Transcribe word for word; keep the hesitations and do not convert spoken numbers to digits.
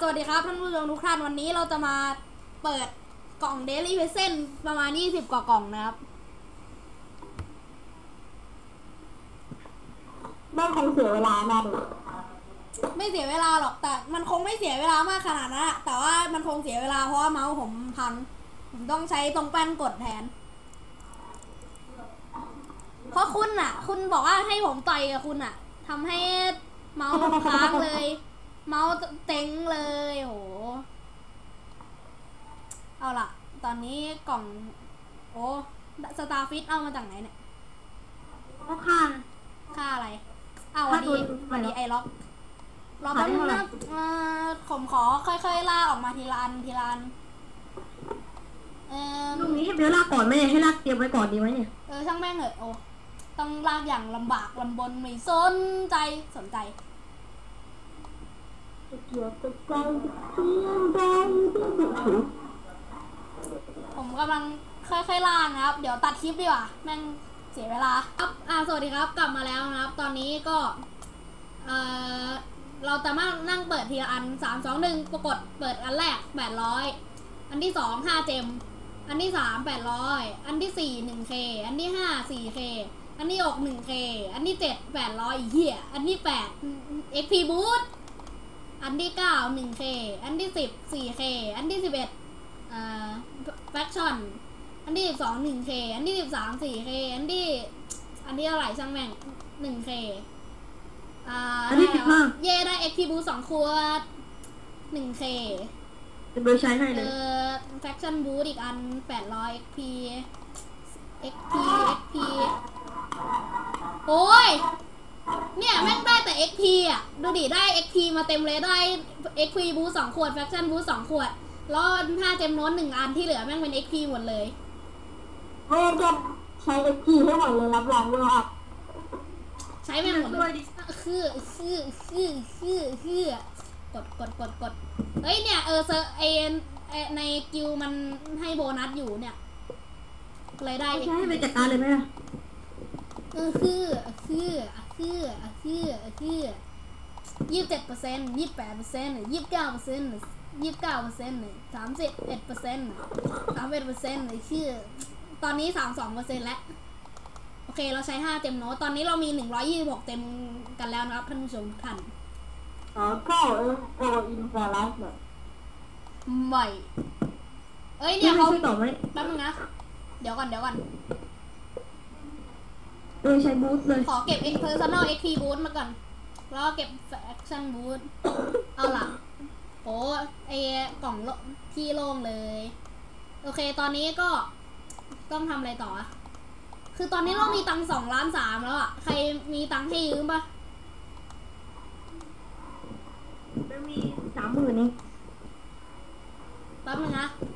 วัสดีครับท่านผู้ชมทุกท่านวันนี้เราจะมาเปิดกล่อง Daily Present ประมาณยี่สิบกว่ากล่องนะครับไม่คงเสียเวลามาดูไม่เสียเวลาหรอกแต่มันคงไม่เสียเวลามากขนาดนั้นแต่ว่ามันคงเสียเวลาเพราะว่าเมาส์ผมพังผมต้องใช้ตรงแป้นกดแทนเพราะคุณอ่ะคุณบอกว่าให้ผมต่อยกับคุณอ่ะทำให้เมาส์ค้างเลยเมาส์เต็งเลยโหเอาล่ะตอนนี้กล่องโอ้สตาร์ฟิตเอามาจากไหนเนี่ยก็ค่าค่าอะไรอ้าววันนี้วันนี้ไอล็อกรอแป๊บนึงนะผมขอค่อยๆล่าออกมาทีละอันทีละอันเออลูกนี้ให้เบลลากก่อนไหมเนี่ยให้ลากเตรียมไว้ก่อนดีไหมเนี่ยเออช่างแม่งเหอะโอ้ต้องลากอย่างลำบากลำบนไม่สนใจสนใจเกี่ยวกับใจเพียงใดผมกำลังค่อยๆล่างนะครับเดี๋ยวตัดคลิปดีกว่าแม่งเสียเวลาครับอ่าสวัสดีครับกลับมาแล้วนะครับตอนนี้ก็เออเราจะมานั่งเปิดทีละอันสามสองหนึ่งปรากฏเปิดอันแรกแปดร้อยอันที่สองห้าเจมอันที่สามแปดร้อยอันที่สี่หนึ่งเคอันที่ห้าสี่เคอันที่หกหนึ่งเคอันที่เจ็ดแปดร้อยเหี้ยอันที่แปด เอ็กซ์ พี Boost อันที่เก้าหนึ่งเคอันที่สิบสี่เคอันที่สิบเอ็ดอ่าแฟคชั่นอันที่สิบสองหนึ่งเคอันที่สิบสามสี่เคอันที่อันที่เท่าไหร่ช่างแม่งหนึ่งเคอ่าอันที่สิบห้าเย่ได้ เอ็กซ์ พี Boost สองขวดหนึ่งเคจะเบลใช้ให้เลยเออแฟคชั่นบูทอีกอันแปดร้อย เอ็กซ์ พี เอ็กซ์ พี เอ็กซ์ พี โอ้ยเนี่ยแม่งได้แต่ เอ็กซ์ พี อ่ะดูดิได้ เอ็กซ์ พี มาเต็มเลยได้ เอ็กซ์ พี บูทสองขวดแฟคชั่นบูทสองขวดแล้วห้าเจมโน้ตหนึ่งอันที่เหลือแม่งเป็น เอ็กซ์ พี หมดเลยเฮ้ยจะใช้ เอ็กซ์ พี ให้หมดเลยรับรองเลยอ่ะใช้แม่งหมดเลยคือคือคือคือคือกดกดกดกดเฮ้ยเนี่ยเออเซอร์เอในกิวมันให้โบนัสอยู่เนี่ยเลยได้ใช้ให้ไปจัดการเลยไหมล่ะเออคือคือคือคือคือยี่สิบเจ็ดเปอร์เซ็นต์ยี่สิบแปดเปอร์เซ็นต์ยี่สิบเก้าเปอร์เซ็นต์ยี่สิบเก้าเปอร์เซ็นต์สามสิบเอ็ดเปอร์เซ็นต์สามสิบเอ็ดเปอร์เซ็นต์คือตอนนี้สามสองเปอร์เซ็นต์แล้วโอเคเราใช้ห้าเต็มโน้ตตอนนี้เรามีหนึ่งร้อยยี่สิบหกเต็มกันแล้วนะครับท่านผู้ชมทุกท่านอ๋อก็เออโออินฟาลัสเหรอไม่เอ้ยเนี่ยเขาต่อไหมแป๊บนึงนะเดี๋ยวก่อนเดี๋ยวก่อนเออใช้บูทเลยขอเก็บ personal เอ็กซ์ พี boost มาก่อนแล้วเก็บ action boost เอาล่ะโอ้ไอกล่องที่โล่งเลยโอเคตอนนี้ก็ต้องทำอะไรต่ออะคือตอนนี้เรามีตังค์สองล้านสามแล้วอะใครมีตังค์ให้ยืมปะจะมีสามหมื่นนี่แป๊บนึงนะ